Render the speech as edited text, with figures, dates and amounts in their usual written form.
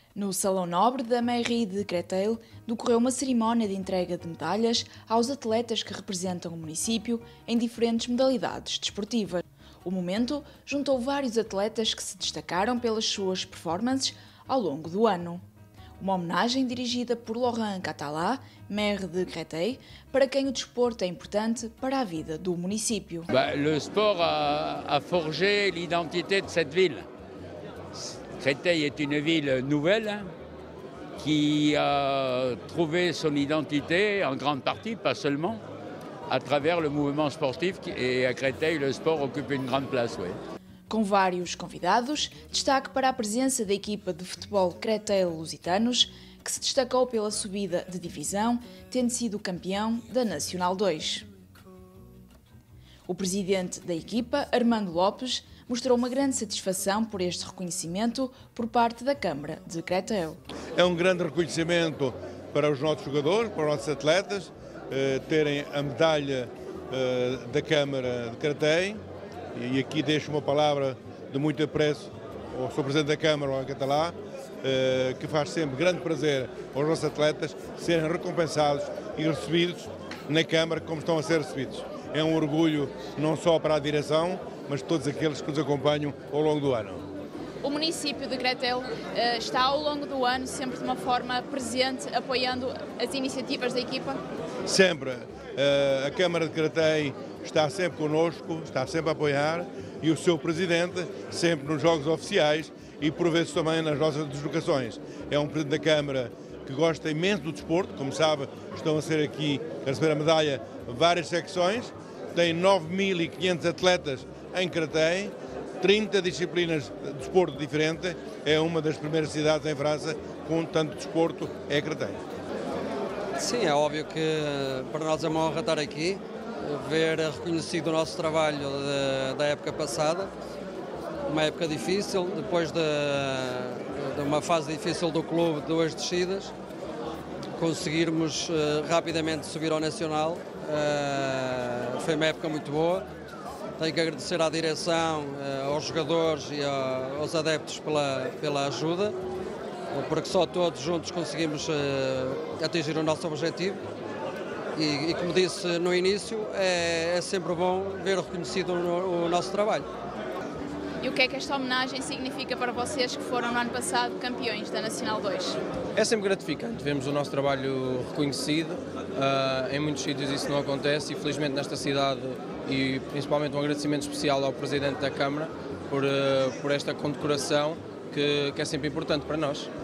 No Salão Nobre da Mairie de Créteil decorreu uma cerimónia de entrega de medalhas aos atletas que representam o município em diferentes modalidades desportivas. O momento juntou vários atletas que se destacaram pelas suas performances ao longo do ano. Uma homenagem dirigida por Laurent Catalá, maire de Créteil, para quem o desporto é importante para a vida do município. Le sport a forgé l'identité de cette ville. Créteil est une ville nouvelle qui a trouvé son identité en grande partie, pas seulement, à travers le mouvement sportif et à Créteil le sport occupe une grande place. Oui. Com vários convidados, destaque para a presença da equipa de futebol Créteil-Lusitanos, que se destacou pela subida de divisão, tendo sido campeão da Nacional 2. O presidente da equipa, Armando Lopes, mostrou uma grande satisfação por este reconhecimento por parte da Câmara de Créteil. É um grande reconhecimento para os nossos jogadores, para os nossos atletas, terem a medalha da Câmara de Créteil. E aqui deixo uma palavra de muito apreço ao Sr. Presidente da Câmara, ao Catalá, que faz sempre grande prazer aos nossos atletas serem recompensados e recebidos na Câmara como estão a ser recebidos. É um orgulho não só para a direção, mas todos aqueles que nos acompanham ao longo do ano. O município de Créteil está ao longo do ano sempre de uma forma presente, apoiando as iniciativas da equipa? Sempre. A Câmara de Créteil está sempre connosco, está sempre a apoiar, e o seu Presidente sempre nos jogos oficiais e por vezes também nas nossas deslocações. É um Presidente da Câmara que gosta imenso do desporto, como sabe, estão a ser aqui a receber a medalha várias secções, tem 9.500 atletas em Créteil, 30 disciplinas de desporto diferente, é uma das primeiras cidades em França com tanto desporto, é Créteil. Sim, é óbvio que para nós é uma honra estar aqui, ver reconhecido o nosso trabalho da época passada, uma época difícil, depois de uma fase difícil do clube, 2 descidas, conseguirmos rapidamente subir ao Nacional, foi uma época muito boa. Tenho que agradecer à direção, aos jogadores e aos adeptos pela ajuda, porque só todos juntos conseguimos atingir o nosso objetivo. E como disse no início, é sempre bom ver reconhecido o nosso trabalho. E o que é que esta homenagem significa para vocês que foram no ano passado campeões da Nacional 2? É sempre gratificante vermos o nosso trabalho reconhecido. Em muitos sítios isso não acontece e felizmente nesta cidade, e principalmente um agradecimento especial ao Presidente da Câmara por esta condecoração que é sempre importante para nós.